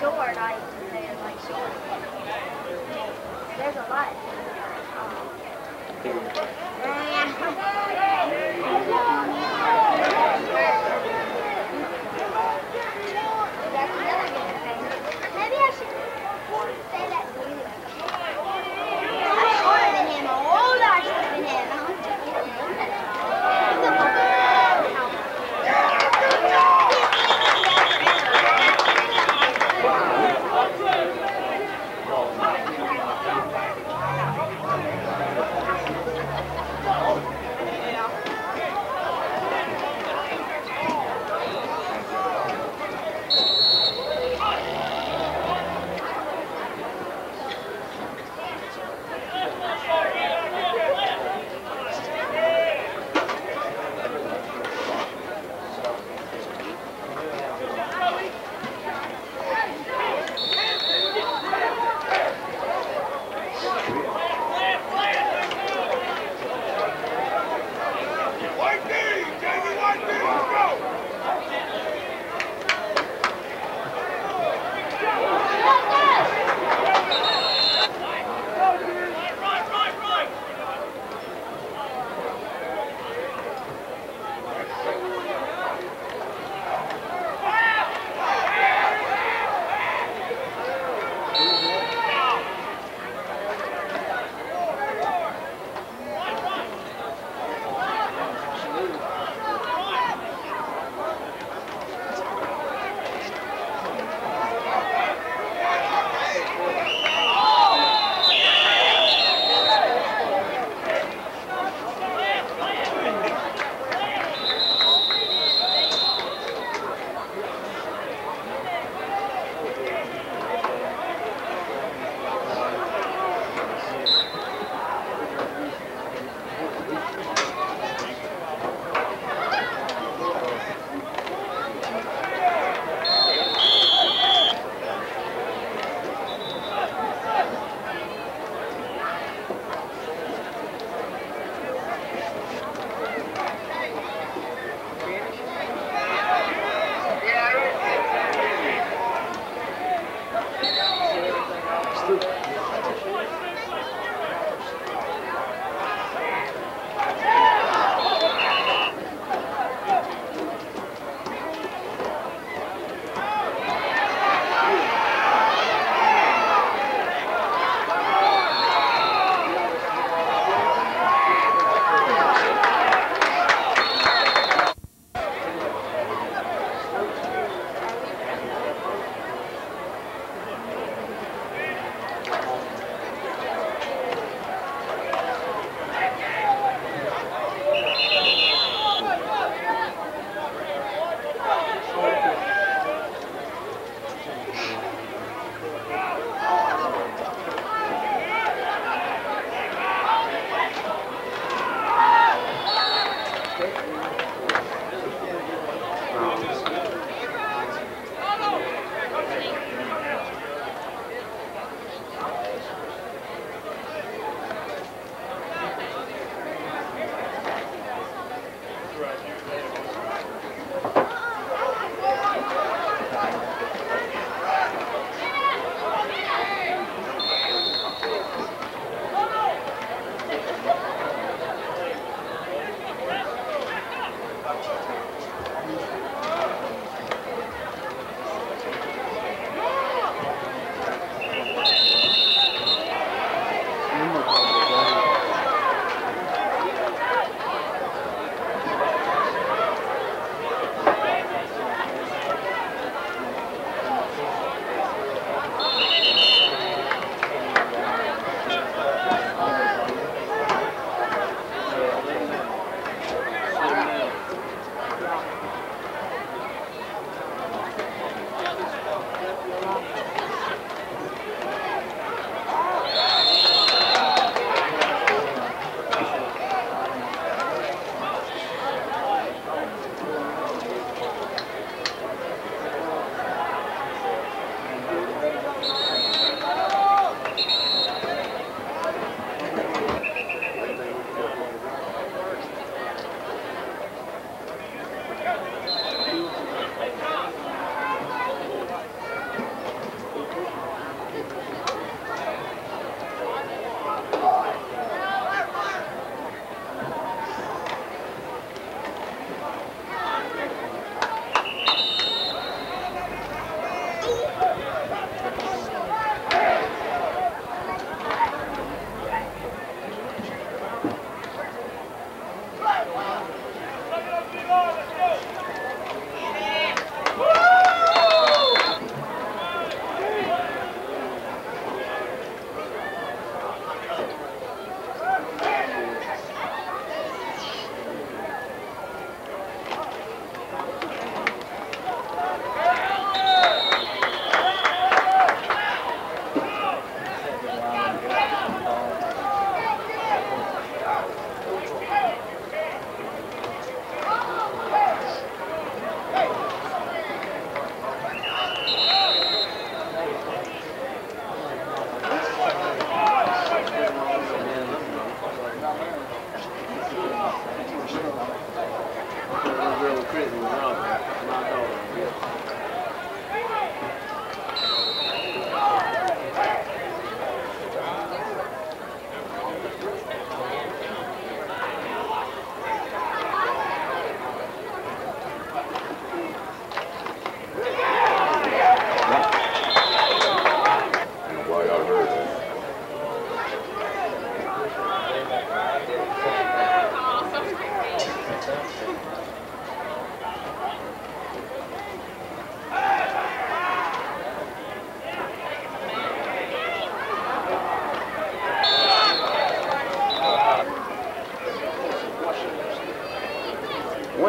short, I say it like short. There's a lot. Maybe I should say that to you. I'm shorter than him, a whole lot shorter than him.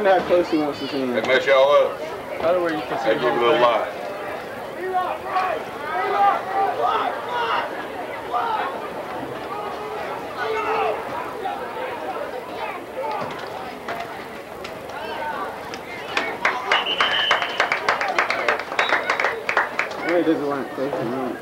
wonder how close he wants to see him. They mess y'all up. Probably where you can see They give you a little light. It doesn't want close to me.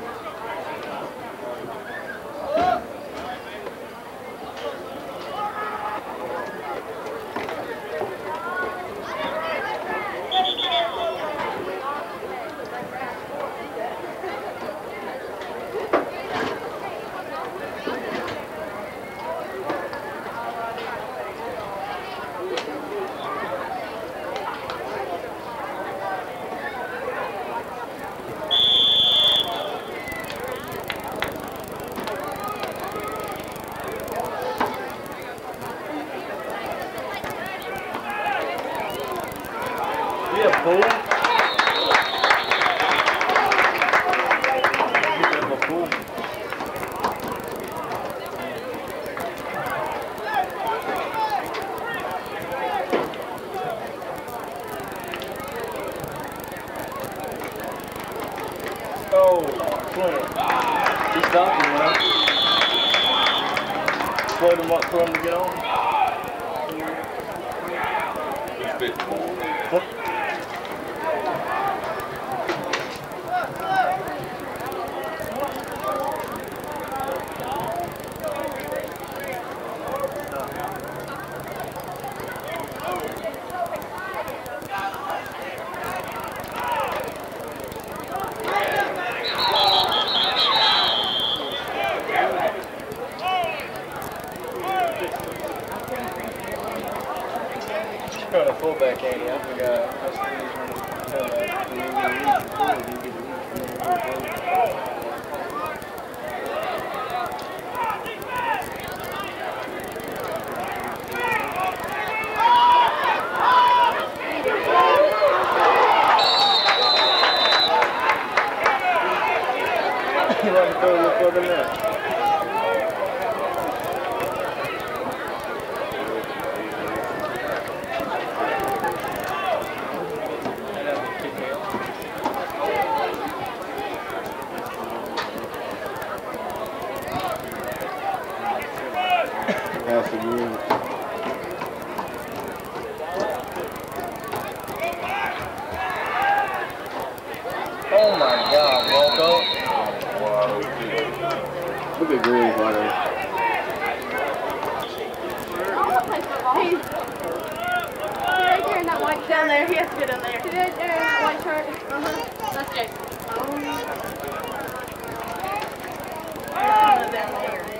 Slowed him up for him to get on. Kind of fullback, Andy. I forgot. You want to throw a little further left. That's a good. Oh my God, Walco. Look at Green's water. Right there in that white down there. He has to get in there. Right there in that white shirt. That's Jason. Down there.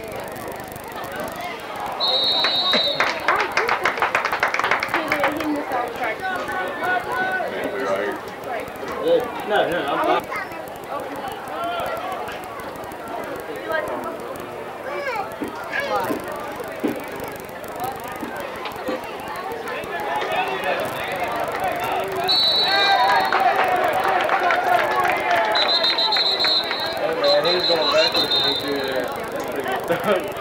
He missed all the strikes. No, I'm fine. He was going backwards when he did that. That's pretty good.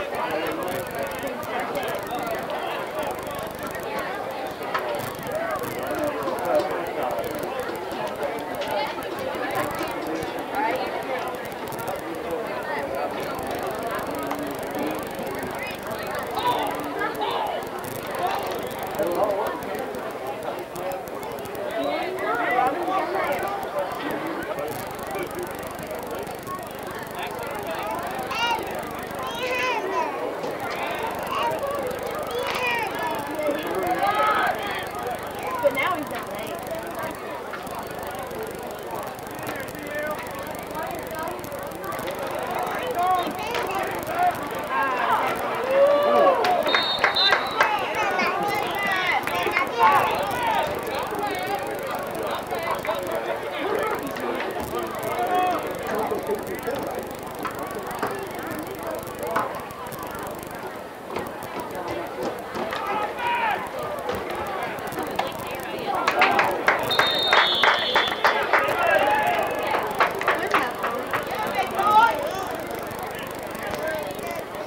But now he's not late.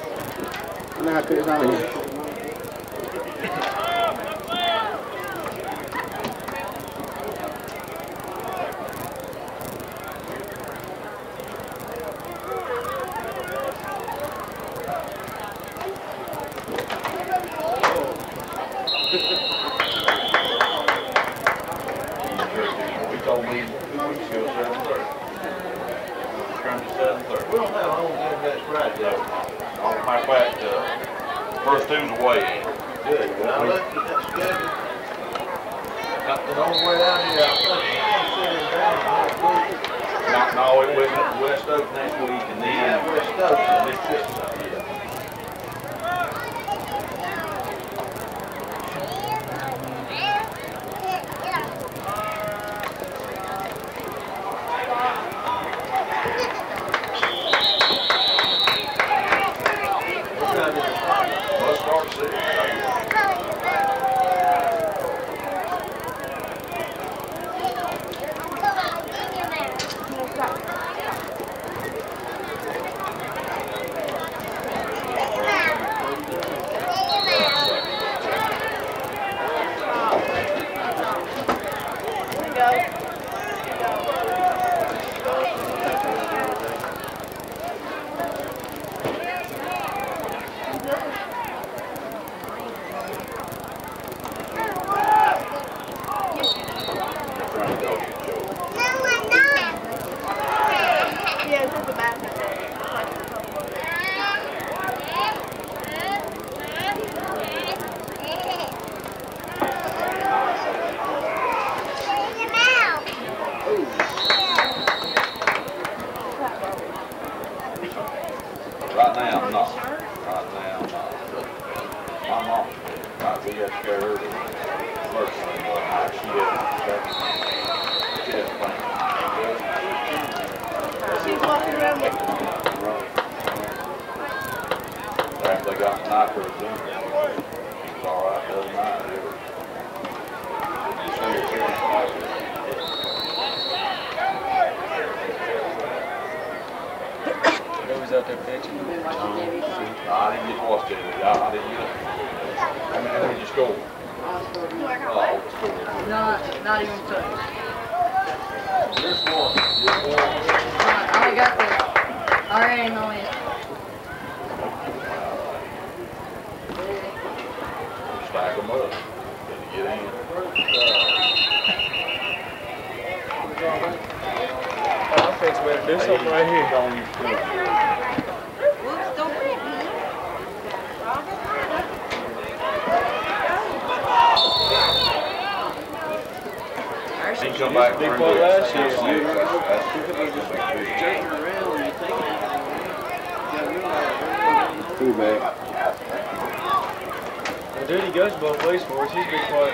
I know how to put it on here. around to 7:30. We don't have home game next Friday, though. Matter of fact, first two's away. Good. Now, that's good. The only way down here, I think, no, it went to West Oak next week, and then West Oak, and it's just, let's start 6. Right now, I'm not. Right now, I'm not. My mom, we had to carry her to first thing one night. She had She's walking around with after they got the knife or something, it was all right the other night. Who was out there pitching? I didn't get lost in it. I didn't get it. I mean, how did you score? Not even close. Just one. I only got the already only. Stack them up. Get in. Offense better do something right here. Whoops, don't hit me. He come back Big for boy last year. That's Too bad. Well, dude, he goes both ways for us. He's a big part.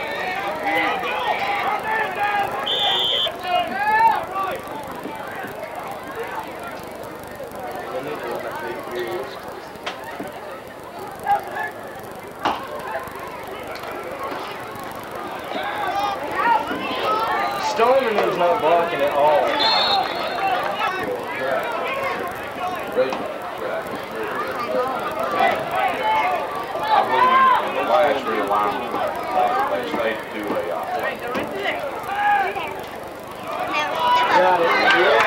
Storming was not blocking at all. I believe in the last realignment, they stayed 2A off. Got it. Yeah.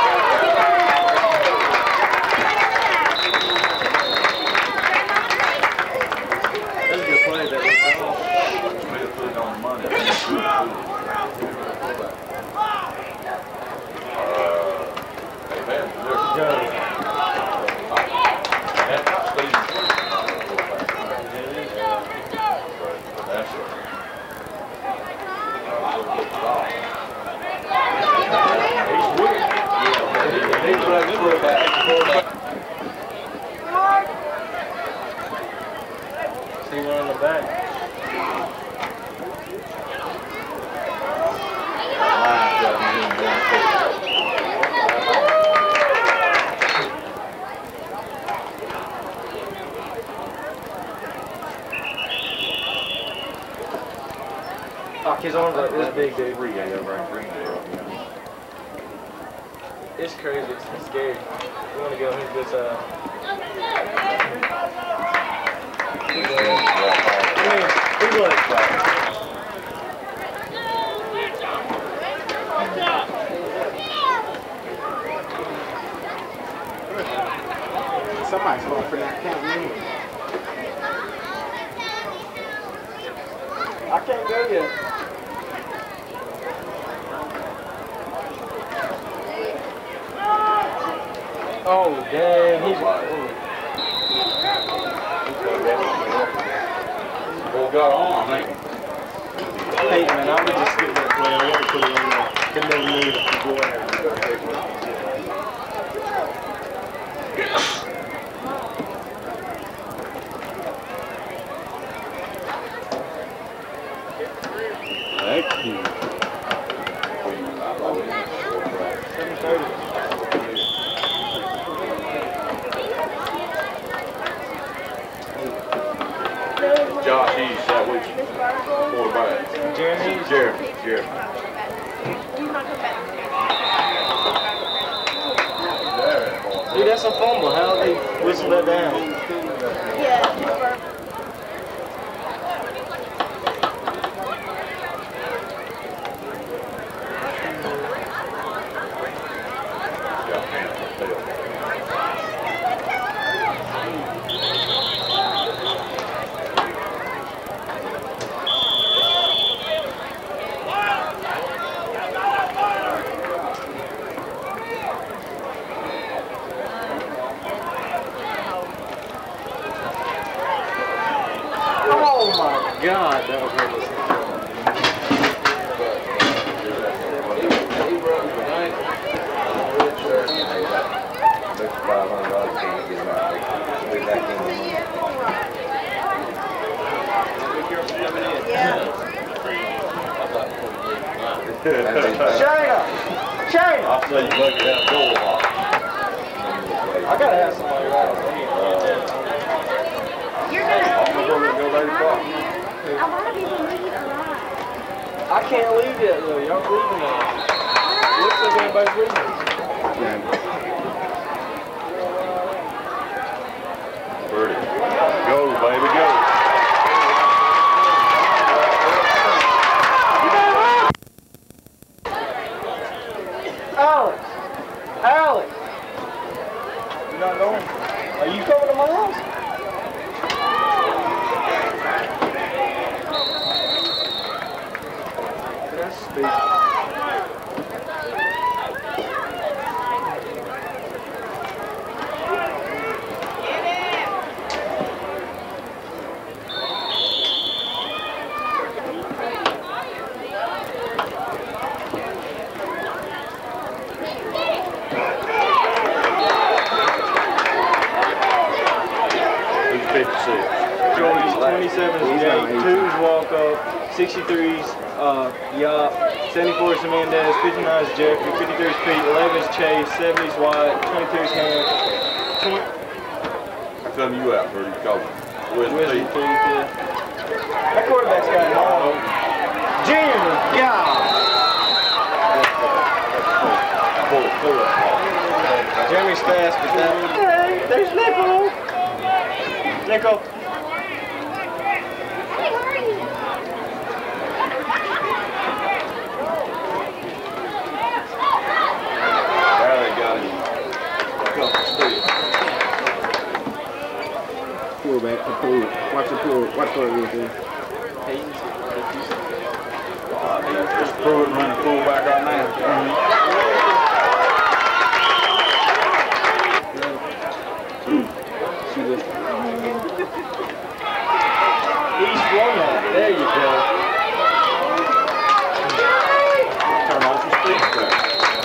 That's a good play that was off. Smith put it on the money. Go. See one on the back. Fuck, his arms like this big, dude. It's crazy. It's scary. We want to go on his good side. He's like, Somebody's going for that count. I can't go yet. Oh, damn. He's. Well, got on, I think. Hey, man, I would just skip that play. I want to put it in there. They never knew to go ahead. Thank you. 7:30. Josh East, that week's quarterback. Jeremy? Jeremy. Dude, that's a fumble. How they whistle that down? Yeah. Oh my God, that was ridiculous. Shayna! I'll tell you, look at that goal line. I gotta have somebody right on me. You're gonna I'm gonna go back to Brock. a lot of people leave alive. I can't leave yet though. Y'all leaving now. Looks like everybody's leaving. Birdie. Go, baby, go. Alex! You're not going? Are you coming to my house? That's stupid. Jordy's 27 is Jake, 2's walk up, 63's Yop, 74's Hernandez, 59's Jeffrey, 53's Pete, 11's Chase, 70's White, 22's Ham, How come you out, Birdie? Go. Where's Pete. Pete? Yeah. That quarterback's got it all. Jeremy, God! Jeremy's fast, but that. Hey, there's Nickel! Nickel! Hey, where are you? There they got him. Go, Steve. Pull back, pull. Watch the pull. Watch what it is. Just Pruitt running fullback right now. She just. He's won that. There you go. Turn off your speed back.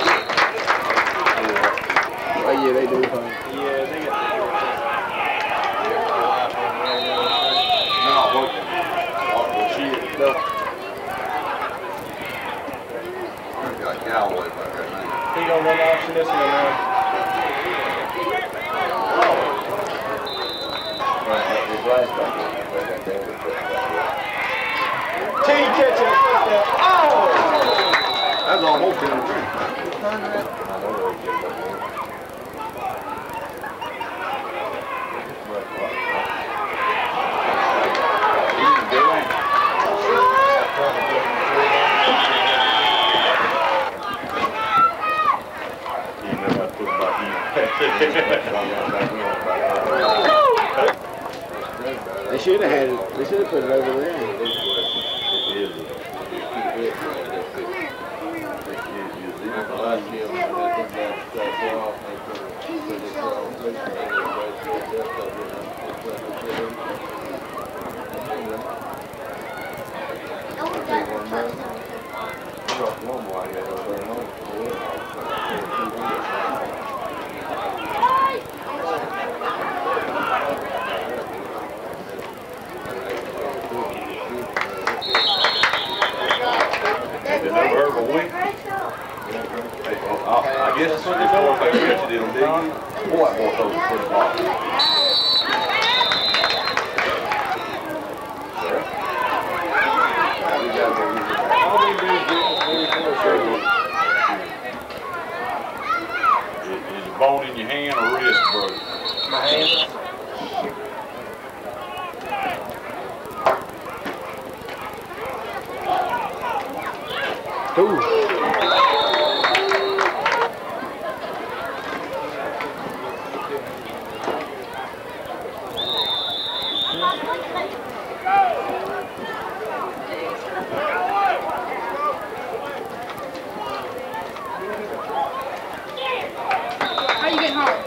Oh yeah, they do. Yeah, they got. No, what she is. No. Got Galloway back there now. He gonna run option this one now. T catching it. Oh! That's almost in the ring. They should have had it. They should have put it over there. Come here. They never heard of a wink? I guess that's what they're doing. They rented it on dig. Boy, I want those pretty boxes. Is the bone in your hand or wrist, bro? My hand. How you getting home?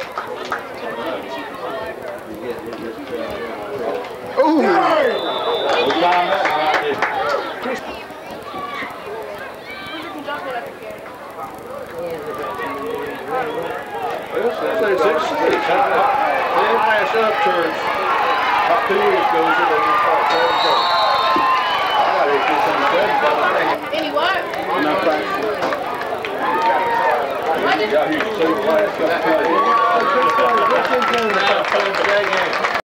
Highest upturns, about 2 years ago, so they just start selling cars. I gotta get some credit. Any what? I'm not practicing. Got here, so class got